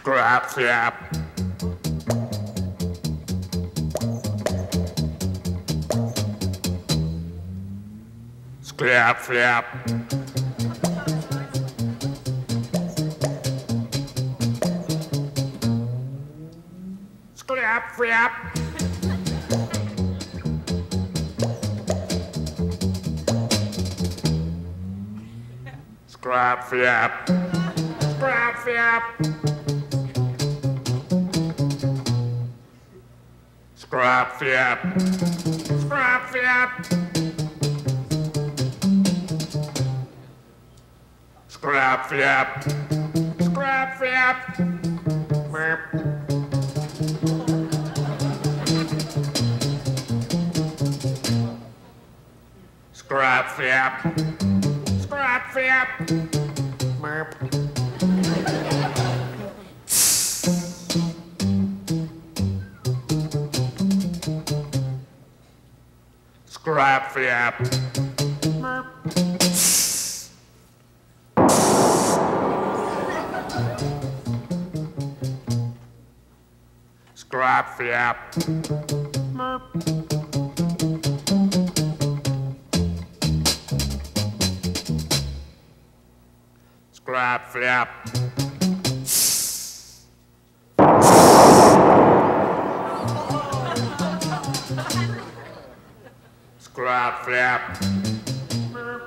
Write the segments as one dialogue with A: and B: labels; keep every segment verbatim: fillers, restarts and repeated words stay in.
A: Sclrapp Flyapp. Sclrapp Flyapp. Sclrapp Flyapp. Sclrapp Flyapp. Sclrapp Flyapp. Sclrapp Flyapp. Sclrapp Flyapp. Sclrapp Flyapp. Sclrapp Flyapp. Merp. Sclrapp Flyapp. Sclrapp Flyapp. Merp. Sclrapp Flyapp. Merp. Sclrapp Flyapp. Merp. Sclrapp Flyapp. Sclrapp Flyapp. Merp.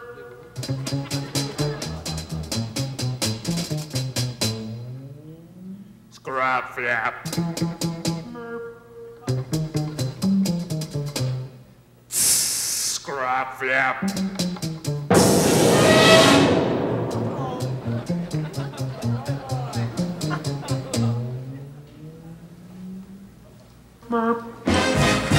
A: Sclrapp Flyapp. Merp. Sclrapp Flyapp. Merp.